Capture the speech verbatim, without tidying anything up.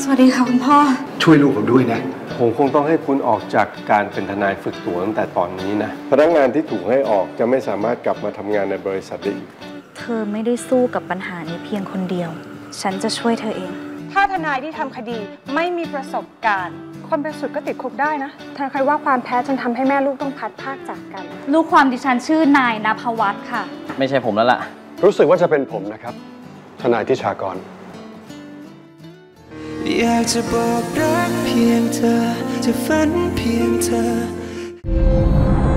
วัสดีค่ะคุณพ่อช่วยลูกผมด้วยนะผมคงต้องให้คุณออกจากการเป็นทนายฝึกตัวตั้งแต่ตอนนี้นะพนักงานที่ถูกให้ออกจะไม่สามารถกลับมาทำงานในบริษัทได้อีกเธอไม่ได้สู้กับปัญหานี้เพียงคนเดียวฉันจะช่วยเธอเองถ้าทนายที่ทำคดีไม่มีประสบการณ์คนเป็นสุดก็ติดคุกได้นะเธอเคยว่าความแพ้จนทำให้แม่ลูกต้องพัดพรากจากกันลูกความดิฉันชื่อนายณภวัฒน์ค่ะไม่ใช่ผมแล้วล่ะรู้สึกว่าจะเป็นผมนะครับทนายทิชากรอยากจะบอกรักเพียงเธอจะฝันเพียงเธอ